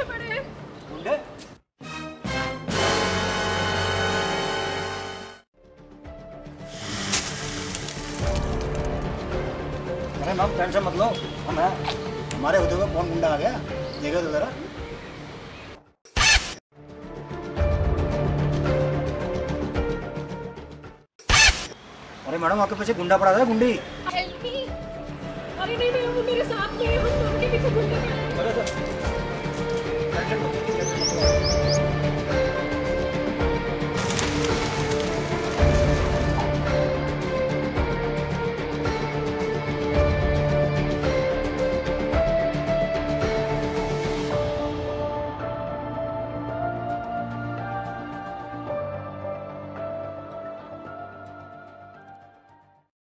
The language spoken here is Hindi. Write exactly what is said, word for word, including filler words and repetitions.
पीछे पड़े हैं। गुंडे? अरे मैम टेंशन मत लो, हम हैं। हमारे होते हुए कौन गुंडा आ गया देखो तो जरा। अरे मैडम आपके पीछे गुंडा पड़ा था, गुंडी। Help me. अरे नहीं नहीं वो मेरे साथ नहीं है, उनके पीछे गुंडे पड़े हैं। टेंशन मत लो।